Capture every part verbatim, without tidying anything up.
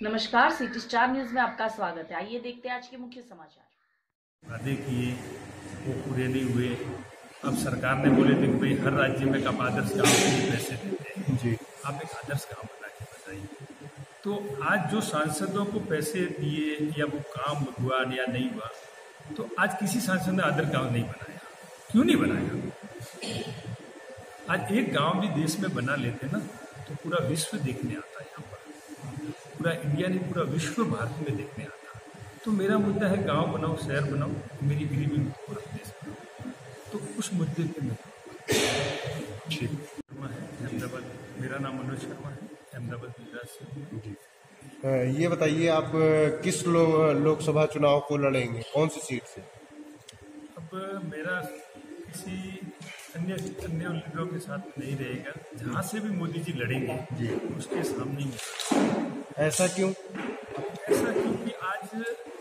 नमस्कार, city star news में आपका स्वागत है। आइए देखते हैं आज के मुख्य समाचार। वादे किए वो पूरे नहीं हुए। अब सरकार ने बोले थे कि भाई हर राज्य में आप आदर्श गांव के लिए पैसे देते हैं जी, आप एक आदर्श गांव बना के बताइए। तो आज जो सांसदों को पैसे दिए या वो काम हुआ या नहीं हुआ, तो आज किसी सांसद ने आदर्श गांव नहीं बनाया। क्यों नहीं बनाया? आज एक गांव भी देश में बना लेते ना तो पूरा विश्व देखने आता है। यहाँ पर पूरा इंडिया नहीं, पूरा विश्व भारत में देखने आता। तो मेरा मुद्दा है गांव बनाओ, शहर बनाओ, मेरी गरीबी में देश बनाओ। तो उस मुद्दे पे मैं ठीक शर्मा है अहमदाबाद, मेरा नाम मनोज शर्मा है, अहमदाबाद गुजरात से। ये बताइए आप किस लो, लोकसभा चुनाव को लड़ेंगे, कौन सी सीट से? अब मेरा किसी अन्य अन्य लीडरों के साथ नहीं रहेगा। जहाँ से भी मोदी जी लड़ेंगे जी उसके सामने ही। ऐसा क्यों? ऐसा क्योंकि आज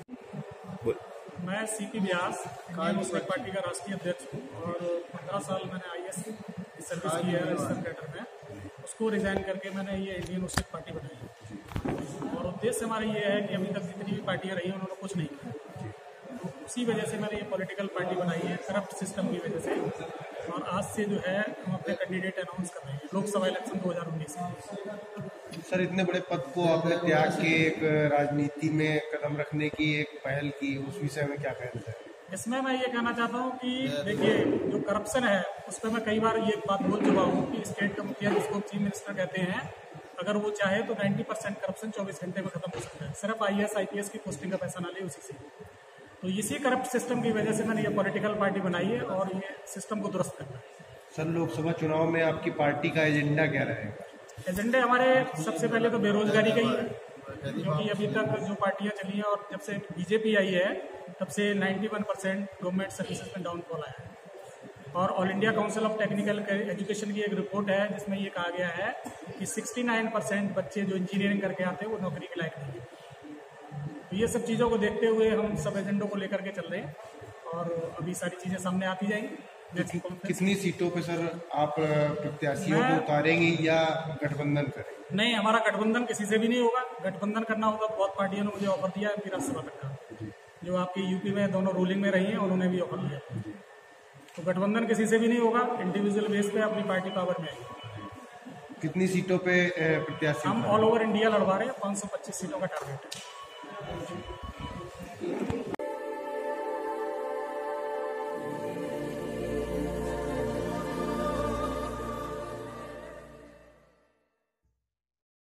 मैं C P Vyas Indian Muslim party का राष्ट्रीय अध्यक्ष हूँ और पंद्रह साल मैंने आई एस की सर्विस की है रजिस्टर कैडर में। उसको रिजाइन करके मैंने ये इंडियन मुस्लिम पार्टी बनाई और उद्देश्य हमारा ये है कि अभी तक जितनी भी पार्टियां रही उन्होंने कुछ नहीं किया। तो उसी वजह से मैंने ये पॉलिटिकल पार्टी बनाई है, करप्ट सिस्टम की वजह से। और आज से जो है हम अपने कैंडिडेट अनाउंस कर रहे हैं लोकसभा इलेक्शन दो हज़ार उन्नीस में। सर, इतने बड़े पद को आपने त्याग के एक राजनीति में कदम रखने की एक पहल की, उस विषय में क्या कहना चाहिए? इसमें मैं ये कहना चाहता हूँ कि देखिए जो करप्शन है उस पर मैं कई बार ये बात बोल चुका हूँ कि स्टेट का मुखिया जिसको चीफ मिनिस्टर कहते हैं, अगर वो चाहे तो नब्बे परसेंट करप्शन चौबीस घंटे में खत्म हो सकता है, सिर्फ I A S I P S की पोस्टिंग का पैसा ना ले उसी से। तो इसी करप्ट सिस्टम की वजह से मैंने ये पॉलिटिकल पार्टी बनाई है और ये सिस्टम को दुरुस्त करना है। सर, लोकसभा चुनाव में आपकी पार्टी का एजेंडा क्या रहेगा? एजेंडे हमारे सबसे पहले तो बेरोजगारी का ही है, क्योंकि अभी तक जो पार्टियां चली हैं और जब से बीजेपी आई है तब से इक्यानवे परसेंट गवर्नमेंट सर्विसेज में डाउनफॉल आया है। और all India council of technical education की एक रिपोर्ट है जिसमें ये कहा गया है कि उनहत्तर परसेंट बच्चे जो इंजीनियरिंग करके आते हैं वो नौकरी के लायक नहीं है। तो ये सब चीज़ों को देखते हुए हम सब एजेंडों को लेकर के चल रहे हैं और अभी सारी चीज़ें सामने आती जाएंगी। कितनी सीटों पे सर आप प्रत्याशियों को उतारेंगे या गठबंधन करेंगे? नहीं, हमारा गठबंधन किसी से भी नहीं होगा। गठबंधन करना होगा तो बहुत पार्टियों ने मुझे ऑफर दिया है। राज्यसभा तक का जो आपकी यूपी में दोनों रूलिंग में रही हैं उन्होंने भी ऑफर दिया। तो गठबंधन किसी से भी नहीं होगा, इंडिविजुअल बेस पे अपनी पार्टी पावर में आएगी। कितनी सीटों पे प्रत्याशी? हम ऑल ओवर इंडिया लड़वा रहे हैं, पाँच सौ पच्चीस सीटों का टारगेट है।